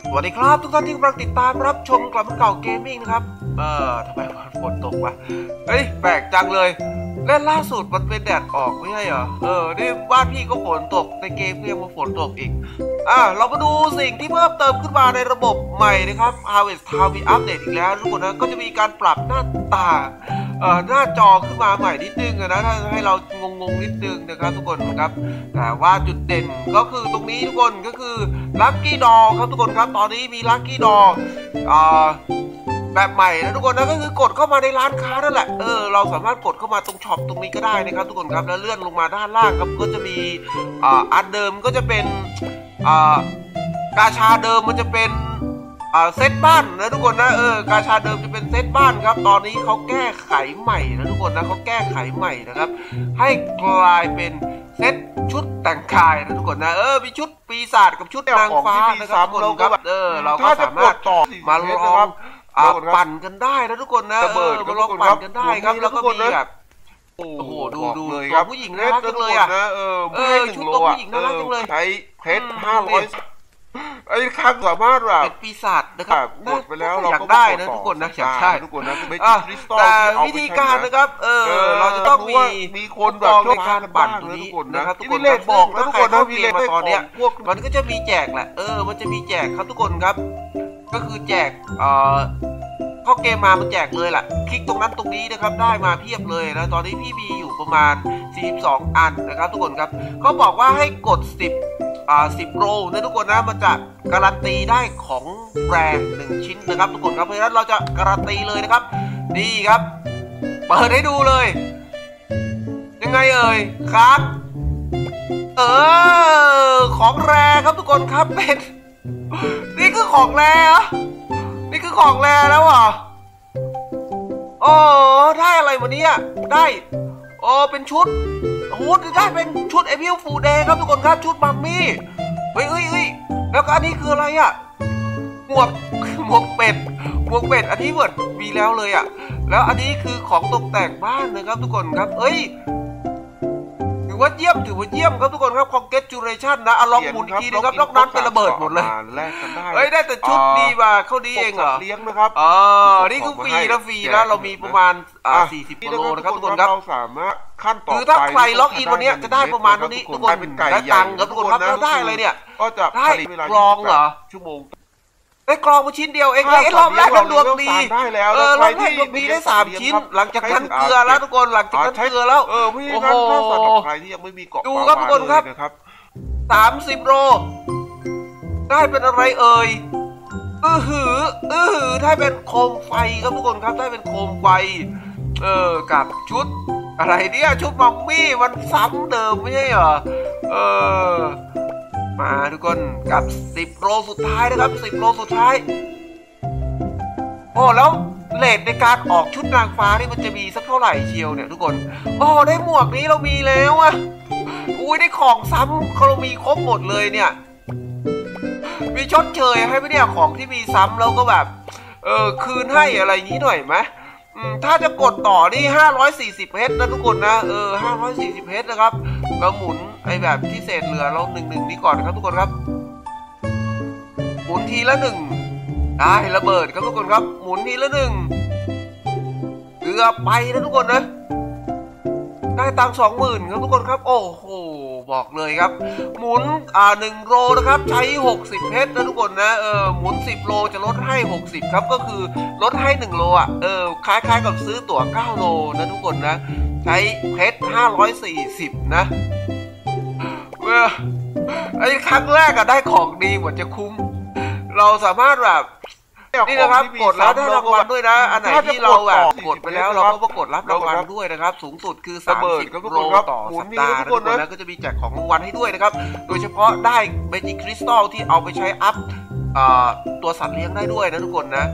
สวัสดีครับทุกท่านที่กำลังติดตามรับชมกลับมาเก่าเกมมิ่งนะครับทำไมฝนตกวะเฮ้ยแปลกจังเลยเล่นล่าสุดมันเป็นแดดออกไม่ใช่เหรอนี่บ้านพี่ก็ฝนตกในเกมก็ยังมาฝนตกอีกเรามาดูสิ่งที่เพิ่มเติมขึ้นมาในระบบใหม่นะครับ Harvest Town มีอัปเดตอีกแล้วทุกคนนะก็จะมีการปรับหน้าตาหน้าจอขึ้นมาใหม่นิดนึงนะถ้าให้เรางงนิดนึงนะครับทุกคนครับแต่ว่าจุดเด่นก็คือตรงนี้ทุกคนก็คือ Lucky Door ครับทุกคนครับตอนนี้มี Lucky Door แบบใหม่นะทุกคนนะก็คือกดเข้ามาในร้านค้านั่นแหละเราสามารถกดเข้ามาตรงช็อปตรงนี้ก็ได้นะครับทุกคนครับแล้วเลื่อนลงมาด้านล่างครับก็จะมีอันเดิมก็จะเป็นกาชาเดิมมันจะเป็นเซตบ้านนะทุกคนนะกาชาเดิมจะเป็นเซตบ้านครับตอนนี้เขาแก้ไขใหม่นะทุกคนนะเขาแก้ไขใหม่นะครับให้กลายเป็นเซตชุดแต่งกายนะทุกคนนะมีชุดปีศาจกับชุดนางฟ้านะครับทุกคนครับเราก็สามารถมาลองปั่นกันได้นะทุกคนนะมาลองปั่นกันได้ครับแล้วก็มีแบบโอ้โหดูเลยครับผู้หญิงน่ารักจังเลยชุดตัวผู้หญิงน่ารักจังเลยใช้เพชร500ไอ้ข้างสามารถแบบเป็นปีศาจนะครับกดไปแล้วเราอยากได้นะทุกคนนะอยากได้ทุกคนนะแต่วิธีการนะครับเราจะต้องมีคนแบบในการปั่นตรงนี้นะครับทุกคนบอกนะทุกคนนะมีมาตอนเนี้ยมันก็จะมีแจกแหละมันจะมีแจกครับทุกคนครับก็คือแจกเข้าเกมมามันแจกเลยแหละคลิกตรงนั้นตรงนี้นะครับได้มาเพียบเลยนะตอนนี้พี่มีอยู่ประมาณ42อันนะครับทุกคนครับเขาบอกว่าให้กด10โรนะทุกคนนะมันจะการันตีได้ของแบรนด์1ชิ้นนะครับทุกคนครับเพราะฉะนั้นเราจะการันตีเลยนะครับนี่ครับเปิดให้ดูเลยยังไงครับของแรครับทุกคนครับเป็นนี่คือของแรนี่คือของแรแล้วอ่ะได้อะไรวันนี้ได้เป็นชุดได้เป็นชุดเอพิลฟูเดย์ครับทุกคนครับชุดมัมมี่เฮ้ยแล้วก็อันนี้คืออะไรหมวกเป็ดอันนี้เหมือนมีแล้วเลยแล้วอันนี้คือของตกแต่งบ้านนะครับทุกคนครับถือว่าเยี่ยมครับทุกคนครับ congratulation นะลองหมุนอีกทีนึงครับนอกนั้นเป็นระเบิดหมดเลยแลกกันได้ได้แต่ชุดดีว่ะเขาดีเองเหรอเลี้ยงนะครับนี่คือฟรีนะเรามีประมาณ40กิโลนะครับทุกคนครับเราสามารถขั้นต่อคือถ้าใครล็อกอินวันนี้จะได้ประมาณเท่านี้ทุกคนได้ตังค์ครับทุกคนครับแล้วได้อะไรเนี่ยก็จะได้กรองเหรอชั่วโมงได้กรองมาชิ้นเดียวเองรอบแรกดวงดีรอบแรกดวงดีได้3ชิ้นหลังจากนั้นเกลือแล้วทุกคนหลังจากนั้นเกลือแล้วโอ้โหใครที่ยังไม่มีเกาะดูครับทุกคนครับ30โลได้เป็นอะไรได้เป็นโคมไฟครับทุกคนครับได้เป็นโคมไฟกับชุดอะไรเนี่ยชุดมัมมี่มันซ้ำเดิมไม่ใช่เหรอมาทุกคนกับ10โลสุดท้ายนะครับ10โลสุดท้ายแล้วเรทในการออกชุดนางฟ้านี่มันจะมีสักเท่าไหร่เชียวเนี่ยทุกคนได้หมวกนี้เรามีแล้วได้ของซ้ำเรามีครบหมดเลยเนี่ยมีชดเชยให้ไหมเนี่ยของที่มีซ้ำแล้วก็แบบคืนให้อะไรนี้หน่อยไหมถ้าจะกดต่อนี่540เพชรนะทุกคนนะ540เพชรนะครับเราหมุนไอแบบที่เศษเหลือเรา1นี้ก่อนนะครับทุกคนครับหมุนทีละ1ได้ระเบิดครับทุกคนครับหมุนทีละ1เกือบไปนะทุกคนนะได้ตังค์20,000ครับทุกคนครับโอ้โหบอกเลยครับหมุน1โลนะครับใช้60เพชรนะทุกคนนะหมุน10โลจะลดให้60ครับก็คือลดให้1โลคล้ายๆกับซื้อตั๋ว9โลนะทุกคนนะใช้เพชร540นะไอ้ครั้งแรกได้ของดีหมดจะคุ้มเราสามารถแบบนี่นะครับกดแล้วได้รางวัลด้วยนะอันไหนที่เราแบบกดไปแล้วเราก็กดรับรางวัลด้วยนะครับสูงสุดคือ30โลต่อสัปดาห์นะทุกคนนะก็จะมีแจกของรางวัลให้ด้วยนะครับโดยเฉพาะได้เมจิกคริสตัลที่เอาไปใช้อัพตัวสัตว์เลี้ยงได้ด้วยนะทุกคนนะ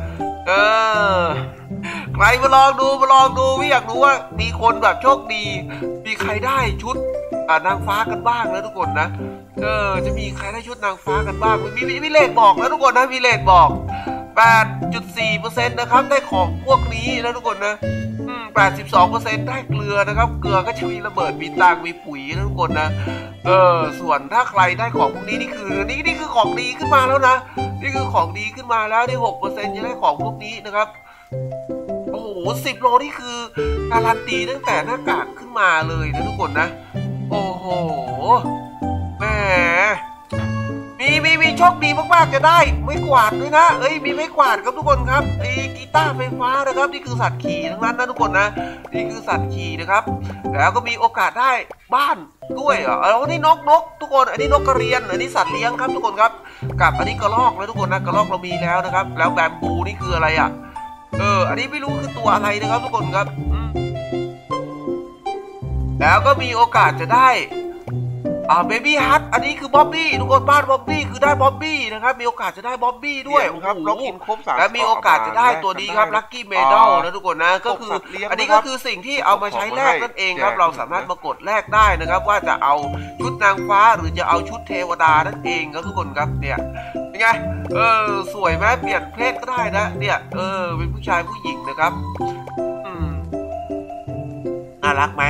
ใครมาลองดูพี่อยากรู้ว่ามีคนแบบโชคดีมีใครได้ชุดนางฟ้ากันบ้างนะทุกคนนะจะมีใครได้ชุดนางฟ้ากันบ้างมีเลขบอกนะทุกคนนะมีเลขบอก8.4% นะครับได้ของพวกนี้นะทุกคนนะ82% ได้เกลือนะครับเกลือก็จะมีระเบิดมีตังมีปุ๋ยนะทุกคนนะส่วนถ้าใครได้ของพวกนี้นี่คือของดีขึ้นมาแล้วนะนี่คือของดีขึ้นมาแล้วได้ 6% จะได้ของพวกนี้นะครับโอ้โห10 โลนี่คือการันตีตั้งแต่หน้ากากขึ้นมาเลยนะทุกคนนะโอ้โหแหมมีโชคดีมากๆจะได้ไม่กวาดด้วยนะมีไม่กวาดครับทุกคนครับกีตาร์ไฟฟ้านะครับนี่คือสัตว์ขี่ทั้งนั้นนะทุกคนนะนี่คือสัตว์ขี่นะครับแล้วก็มีโอกาสได้บ้านด้วยอันนี้นกทุกคนอันนี้นกกระเรียนอันนี้สัตว์เลี้ยงครับทุกคนครับกับอันนี้กระรอกนะทุกคนนะกระรอกเรามีแล้วนะครับแล้วแบมบูนี่คืออะไรอ่ะอันนี้ไม่รู้คือตัวอะไรนะครับทุกคนครับแล้วก็มีโอกาสจะได้เบบี้ฮัทอันนี้คือบ๊อบบี้ทุกคนบ้านบ๊อบบี้คือได้บ๊อบบี้นะครับมีโอกาสจะได้บ๊อบบี้ด้วยครับล็อกอินครบ3 และมีโอกาสจะได้ตัวนี้ครับลัคกี้เมดัลนะทุกคนนะก็คืออันนี้ก็คือสิ่งที่เอามาใช้แลกนั่นเองครับเราสามารถมากดแลกได้นะครับว่าจะเอาชุดนางฟ้าหรือจะเอาชุดเทวดานั่นเองครับทุกคนครับเนี่ยเป็นไงสวยไหมเปลี่ยนเพศก็ได้นะเนี่ยเป็นผู้ชายผู้หญิงนะครับน่ารักไหม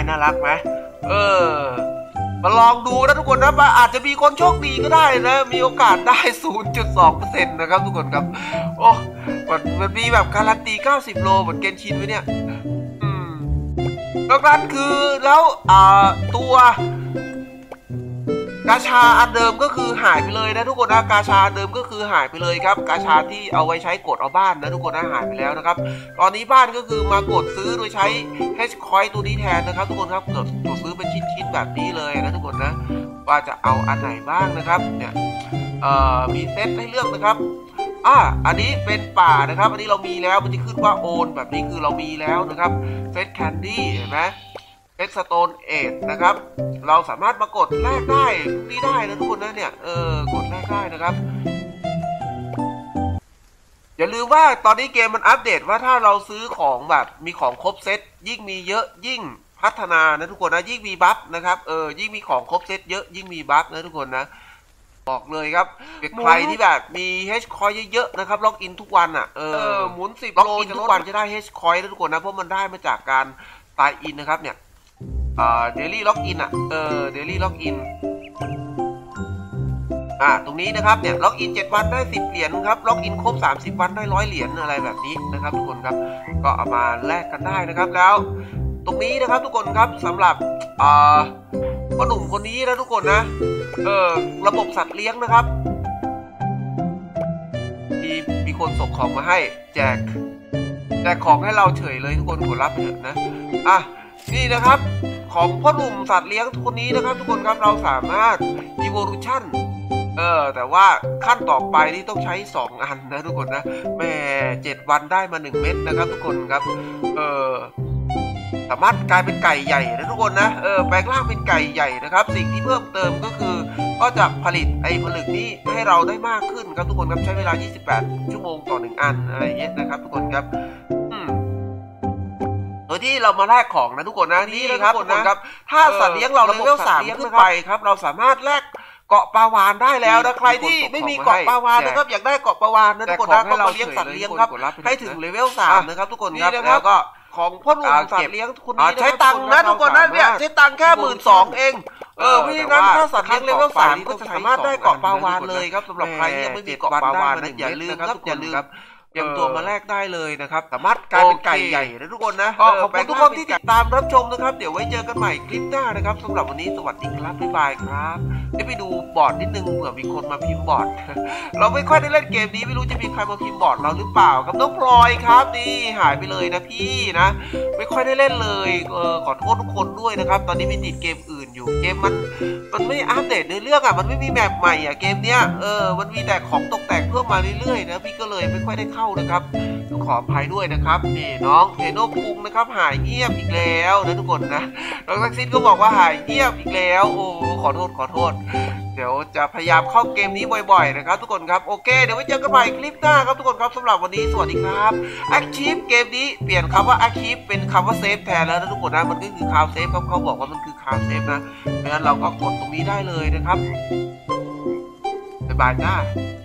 มาลองดูนะทุกคนนะอาจจะมีคนโชคดีก็ได้นะมีโอกาสได้ 0.2% นะครับทุกคนครับโอ้มันมีแบบการันตี90 โลเหมือนเกนชินไว้เนี่ยนอกนั้นคือแล้วตัวกาชาอันเดิมก็คือหายไปเลยนะทุกคนนะกาชาเดิมก็คือหายไปเลยครับกาชาที่เอาไว้ใช้กดเอาบ้านนะทุกคนนะหายไปแล้วนะครับตอนนี้บ้านก็คือมากดซื้อโดยใช้ H coin ตัวนี้แทนนะครับทุกคนครับกดซื้อเป็นชิ้นแบบนี้เลยนะทุกคนนะว่าจะเอาอันไหนบ้างนะครับเนี่ยมีเซตให้เลือกนะครับอันนี้เป็นป่านะครับอันนี้เรามีแล้วมันจะขึ้นว่าโอนแบบนี้คือเรามีแล้วนะครับเซตแคนดี้เห็นไหมเอ็กซ์โตนเอทนะครับเราสามารถมากดแลกได้พวกนี้ได้นะทุกคนนะเนี่ยกดแลกได้นะครับอย่าลืมว่าตอนนี้เกมมันอัปเดตว่าถ้าเราซื้อของแบบมีของครบเซตยิ่งมีเยอะยิ่งพัฒนานะทุกคนนะยิ่งมีบัฟนะครับยิ่งมีของครบเซตเยอะยิ่งมีบัฟนะทุกคนนะบอกเลยครับใครที่แบบมี H coin เยอะๆนะครับล็อกอินทุกวันหมุน10 โลทุกวันจะได้ H coin นะทุกคนนะเพราะมันได้มาจากการตายอินนะครับเนี่ยเดลี่ล็อกอินเดลี่ล็อกอินตรงนี้นะครับเนี่ยล็อกอิน7 วันได้10 เหรียญครับล็อกอินครบ30 วันได้100 เหรียญอะไรแบบนี้นะครับทุกคนครับก็เอามาแลกกันได้นะครับแล้วตรงนี้นะครับทุกคนครับสำหรับพ่อหนุ่มคนนี้นะทุกคนนะระบบสัตว์เลี้ยงนะครับมีคนส่งของมาให้แจกของให้เราเฉยเลยทุกคนกดรับเถอะนะนี่นะครับของพ่อหนุ่มสัตว์เลี้ยงคนนี้นะครับทุกคนครับเราสามารถ evolution แต่ว่าขั้นต่อไปนี่ต้องใช้2 อันนะทุกคนนะแม่7 วันได้มา1 เม็ดนะครับทุกคนครับสามารถกลายเป็นไก่ใหญ่นะทุกคนนะแปลงร่างเป็นไก่ใหญ่นะครับสิ่งที่เพิ่มเติมก็คือก็จะผลิตผลึกนี้ให้เราได้มากขึ้นครับทุกคนครับใช้เวลา28 ชั่วโมงต่อ1 อันอะไรอย่างเงี้ยนะครับทุกคนครับโดยที่เรามาแลกของนะทุกคนนะนี่นะครับทุกคนครับถ้าสัตว์เลี้ยงเราเลเวล3ขึ้นไปครับเราสามารถแลกเกาะปลาวานได้แล้วนะใครที่ไม่มีเกาะปลาวานนะครับอยากได้เกาะปลาวานนะทุกคนนะก็มาเลี้ยงสัตว์เลี้ยงครับให้ถึงเลเวล3นะครับทุกคนครับแล้วก็ของพ่อหนุ่มสัตว์เลี้ยงคนนี้ใช้ตังค์นะทุกคนนะเนี่ยใช้ตังค์แค่12,000 เองเพราะฉะนั้นถ้าสัตว์เลี้ยงเลเวล3ก็จะสามารถได้เกาะปลาวานเลยครับสำหรับใครที่ยังไม่มีเกาะปลาวานนะอย่าลืมครับอย่าลืมเตรียมตัวมาแลกได้เลยนะครับสามารถกลายเป็นไก่ใหญ่นะทุกคนนะขอบคุณทุกคนที่ติดตามรับชมนะครับเดี๋ยวไว้เจอกันใหม่คลิปหน้านะครับสำหรับวันนี้สวัสดีครับบ๊ายบายครับไปดูบอร์ดนิดนึงเผื่อมีคนมาพิมพ์บอร์ดเราไม่ค่อยได้เล่นเกมนี้ไม่รู้จะมีใครมาพิมพ์บอร์ดเราหรือเปล่ากับน้องพลอยครับนี่หายไปเลยนะพี่นะไม่ค่อยได้เล่นเลยขอโทษทุกคนด้วยนะครับตอนนี้มีติดเกมอื่นอยู่เกมมันไม่อัปเดตในเรื่องมันไม่มีแมปใหม่เกมเนี้ยมันมีแต่ของตกแต่งเพิ่มมาเรื่อยๆนะพี่ก็เลยไม่ค่อยได้เข้านะครับขออภัยด้วยนะครับนี่น้องเทโนคุงนะครับหายเงียบอีกแล้วนะทุกคนนะน้องทักซินก็บอกว่าหายเงียบอีกแล้วโอ้ขอโทษเดี๋ยวจะพยายามเข้าเกมนี้บ่อยๆนะครับทุกคนครับโอเคเดี๋ยวไว้เจอกันใหม่คลิปหน้าครับทุกคนครับสำหรับวันนี้สวัสดีครับ Achieve เกมนี้เปลี่ยนคำว่า Achieve เป็นคำว่า Save แทนแล้วนะทุกคนนะมันก็คือคาวเซฟเขาบอกว่ามันคือคาวเซฟนะเพราะฉะนั้นเราก็กดตรงนี้ได้เลยนะครับบ๊ายบายจ้า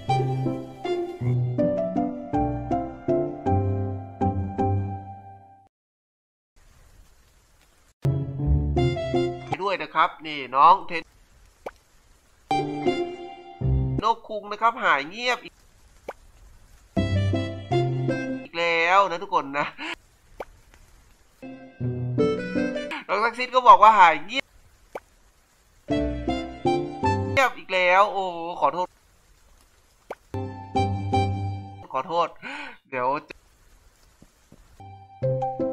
ด้วยนะครับนี่น้องเทนโนคุงนะครับหายเงียบแล้วนะทุกคนนะน้องซักซิดก็บอกว่าหายเงียบอีกแล้วโอ้ขอโทษเดี๋ยว